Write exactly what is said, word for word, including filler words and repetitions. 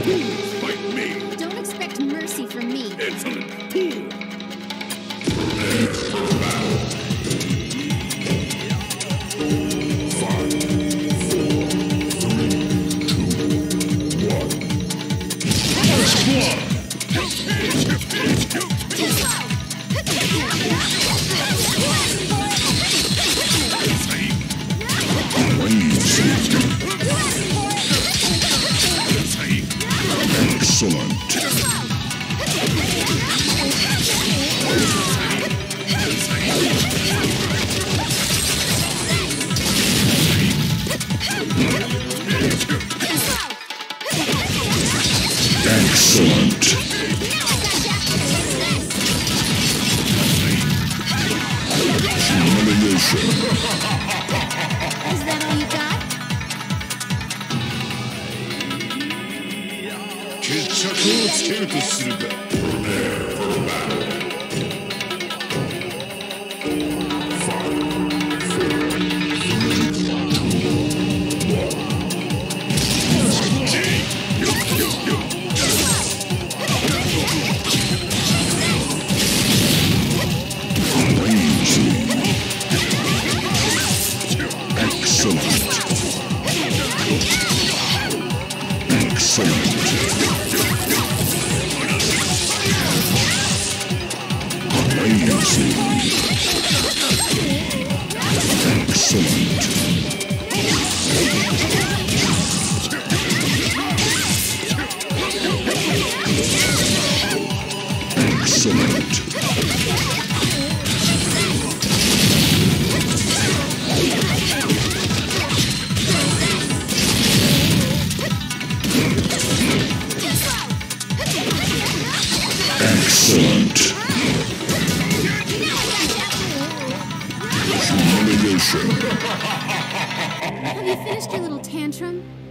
Fight me! Don't expect mercy from me. Insolent fool! Five, four, three, two, one. First blood! Excellent. Excellent. Humiliation. Is that all you got? Prepare for battle. Five, four, three, two, one. Crazy. Excellent. Excellent. Amazing. Excellent. Excellent. Excellent. Humiliation. Have you finished your little tantrum?